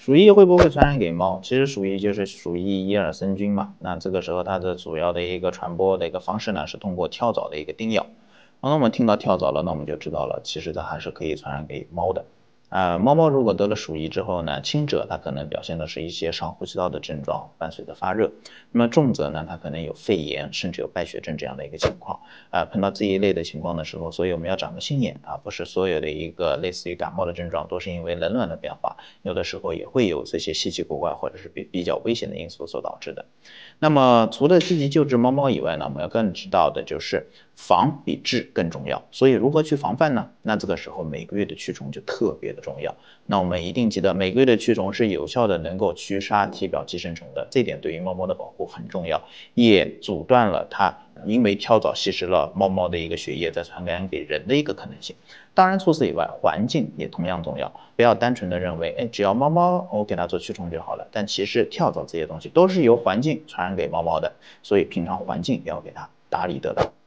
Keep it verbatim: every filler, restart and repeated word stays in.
鼠疫会不会传染给猫？其实鼠疫就是鼠疫伊尔森菌嘛，那这个时候它的主要的一个传播的一个方式呢，是通过跳蚤的一个叮咬。那我们听到跳蚤了，那我们就知道了，其实它还是可以传染给猫的。呃，猫猫如果得了鼠疫之后呢，轻者它可能表现的是一些上呼吸道的症状，伴随着发热；那么重则呢，它可能有肺炎，甚至有败血症这样的一个情况。啊、呃，碰到这一类的情况的时候，所以我们要长个心眼啊，不是所有的一个类似于感冒的症状都是因为冷暖的变化，有的时候也会有这些稀奇古怪或者是比比较危险的因素所导致的。那么除了积极救治猫猫以外呢，我们要更知道的就是防比治更重要。所以如何去防范呢？那这个时候每个月的驱虫就特别的重要。那我们一定记得每个月的驱虫是有效的能够驱杀体表寄生虫的，这点对于猫猫的保护很重要，也阻断了它因为跳蚤吸食了猫猫的一个血液再传染给人的一个可能性。当然除此以外，环境也同样重要，不要单纯的认为，哎，只要猫猫我给它做驱虫就好了，但其实跳蚤这些东西都是由环境传染给猫猫的，所以平常环境也要给它打理得当。